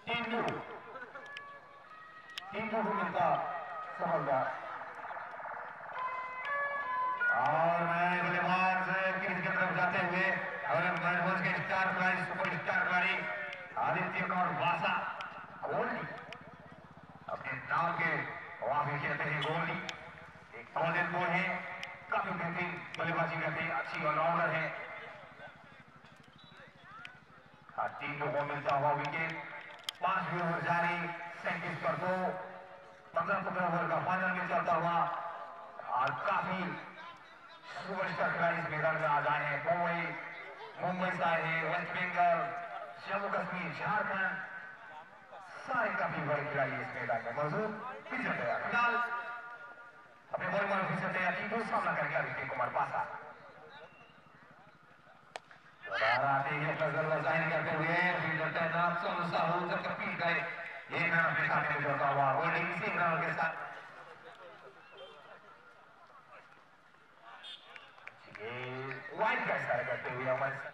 Team को मिलता सफलता। और मैं बल्लेबाज क्रीज की तरफ जाते हुए और के स्टार खिलाड़ी सुपर स्टार खिलाड़ी आदित्य कुमार वासा गोल्डी अपने नाम के वाफी खेलते हैं। गोल्डी एक गोल्डन बॉल है, काफी बेहतरीन बल्लेबाजी करते हैं, अच्छी ऑलराउंडर है। टीम को मिलता हुआ विकेट। 5 ओवर जारी, 37 पर 2, 15-15 ओवर का फाइनल में चलता हुआ और काफी सुपरस्टार खिलाड़ी इस मैदान में आ जाए हैं। मुंबई से आए हैं, वेस्ट बंगाल, जम्मू कश्मीर, झारखंड, सारे काफी बड़े खिलाड़ी इस मैदान में मौजूद। पिछड़ गया फिलहाल अपने बॉलिंग ऑफिसर तैयार की तो सामना करेंगे आदित्य कुमार पासा। आते हैं फजल जाहिर करते हुए फील्डर तैनात सोनू साहू तक अपील करे। एक रन अपने खाते में जोड़ता हुआ होल्डिंग इसी रन के साथ वाइड का इशारा करते हुए हमारे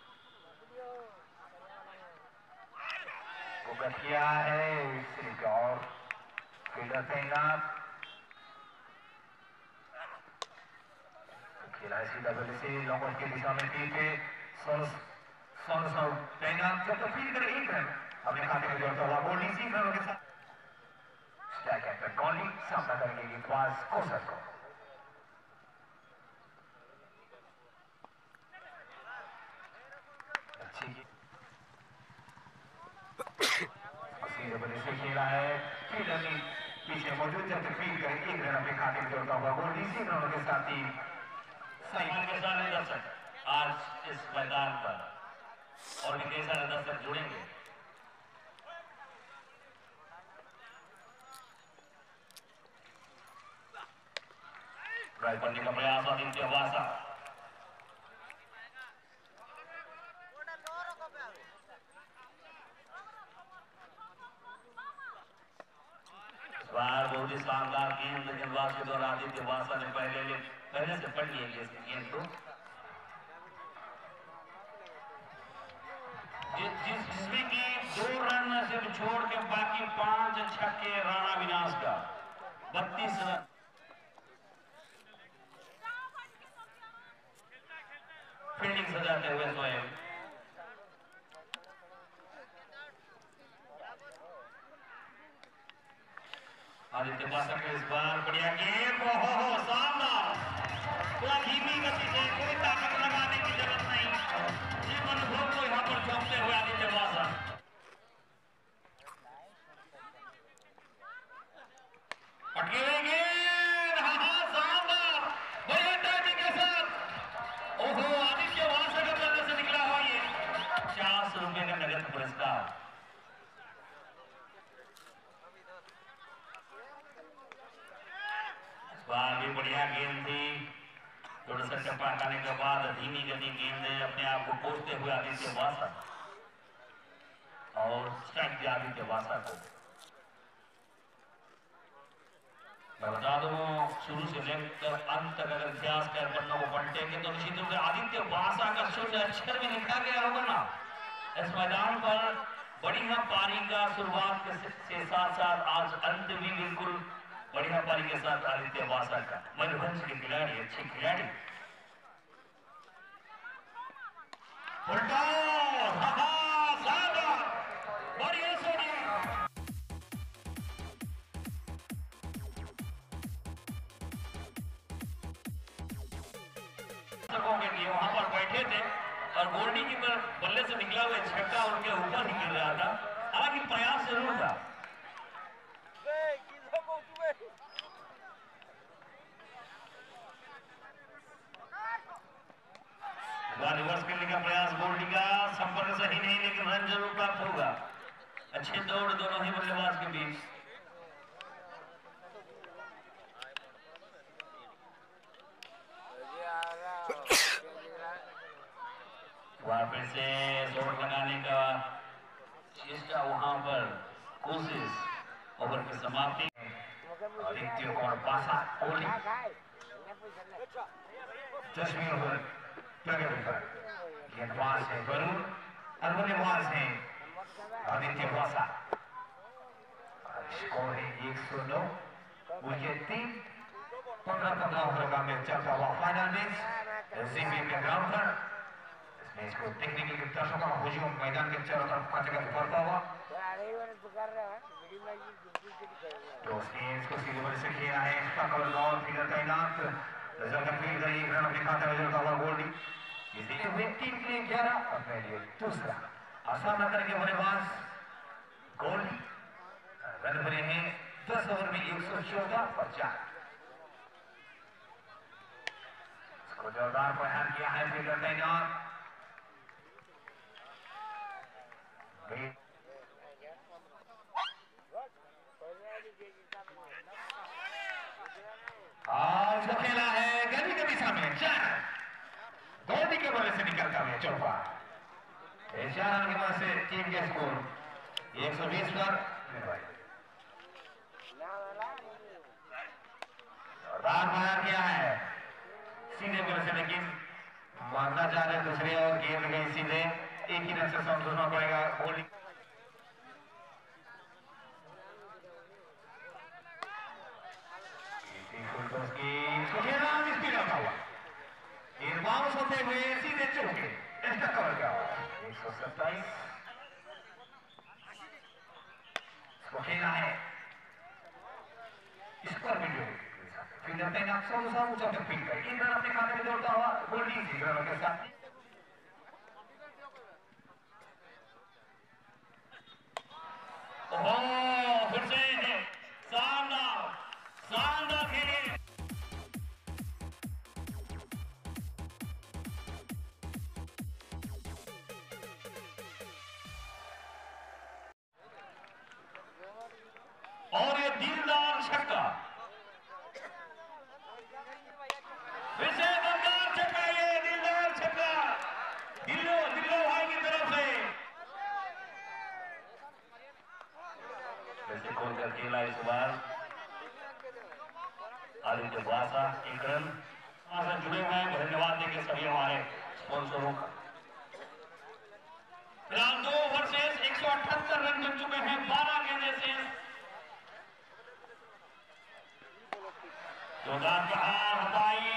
वो किया है सिर्फ और फील्डर तैनात खेला है सीधा बल्ले से लॉन्ग ऑफ की दिशा में पीछे सोनू साहू तैनात जब फील्ड करे एक रन अपने खाते में जोड़ता हुआ गोल्डी इसी रन के साथ स्ट्राइक कैप्टन गोल्डी सामना करेंगे गेंदबाज कौशल को। से खेला है फील्डर ने पीछे मौजूद जब फील्ड करे एक रन अपने खाते में जोड़ता हुआ गोल्डी इसी रनों के साथ ही सही के सारे दर्शक आज इस मैदान पर और भी कई सारे दर्शक जुड़ेंगे। ड्राइव करने का प्रयास आदित्य वासा बहुत ही शानदार गेंद गेंदबाज के द्वारा आदित्य वासा ने पहले से पढ़ लिया गेंद को जिसमें कि 2 रन सिर्फ छोड़ के बाकी 5 छक्के राणा विनाश का 32 रन। फील्डिंग सजाते हुए स्वयं आदित्य वासा के इस बार बढ़िया गेंद शानदार थोड़ा धीमी गति से कोई ताकत लगाने की जरूरत नहीं, सिर्फ अनुभव को यहाँ पर झोंकते हुए आदित्य वासा अटके हुए गेंद शानदार बढ़िया टाइमिंग के साथ आदित्य वासा के बल्ले से निकला हुआ ये 50 रुपए का नगद पुरस्कार। बार भी बढ़िया गेंद थी, थोड़ा सा चप्पा हटाने के बाद धीमी गति गेंद अपने आप को कोसते हुए आदित्य वासा और स्ट्राइक दिया आदित्य वासा को। मैं बता दूं शुरू से लेकर अंत तक अगर इतिहास के पन्नों को पलटेंगे तो निश्चित रूप से आदित्य वासा का शून्य अक्षर में लिखा गया होगा ना इस मैदान पर। बढ़िया पारी का शुरुआत के साथ साथ आज अंत भी बिल्कुल बढ़िया पारी के साथ आदित्य वासा का मयूरभंज के खिलाड़ी अच्छे खिलाड़ी बढ़िया के वहां पर बैठे थे और गोल्डी की बल्ले से निकला हुआ छक्का उनके ऊपर ही गिर रहा था, हालांकि प्रयास जरूर था। रिवर्स करने का प्रयास गोल्डी का, संपर्क सही नहीं लेकिन रन जरूर प्राप्त होगा। अच्छे दौड़ दोनों ही बल्लेबाज के बीच। फिर से दौड़ लगाने का चेष्टा, वहां पर कोशिश, ओवर की समाप्ति। आदित्य कुमार पासा कोहली 10वीं ओवर गेंदबाज है वरुण और बल्लेबाज है आदित्य वासा। 109 विकेट 3 15-15 ओवर का मैच चलता हुआ फाइनल मैच एससीबी के ग्राउंड पर। इस मैच को देखने के लिए दर्शकों का हुजूम मैदान के चारों तरफ का जगह बढ़ता हुआ। इसको सीधे बड़े से किया है, इसका कवर और फिगर तैनात जगह फील्ड गई रन अपने खाते में जोड़ता हुआ गोल्डी। इसी टीम के लिए 11 अपने लिए दूसरा आसाना करके बल्लेबाज गोल्डी रन बने हैं 10 ओवर में 114 पर 4। इसको जोरदार प्रहार किया है फिगर तैनात। उसको खेला है गली के दिशा में 4 गोल्डी के बल्ले से निकलता है चौका। 4 रन के बाद से टीम के स्कोर 120 पर। जोरदार प्रहार किया है सीधे बल्ले से, लेकिन मारना चाह रहे दूसरे और गेंद गई सीधे, एक ही रन से समझना पड़ेगा गोल्डी। बाउंस होते हुए सीधे चौके एक्स्ट्रा कवर किया 127 इसको खेला है स्कोर वीडियो फील्डर तैनात 100 ऊंचा तक फील्ड कर 3 रन अपने खाते में जोड़ता हुआ गोल्डी 3 रनों के साथ। फिर से शानदार खेले और ये दिलदार छक्का, फिर से दमदार छक्का, ये दिलदार छक्का दिल्लो भाई की तरफ से वैसे खोल कर खेला इस बार आदित्य वासा। एक रन जुड़े हुए हैं, धन्यवाद देंगे सभी हमारे स्पॉन्सरों का। फिलहाल 2 ओवर से 178 रन बन चुके हैं, 12 गेंदें से। जोरदार प्रहार हटाई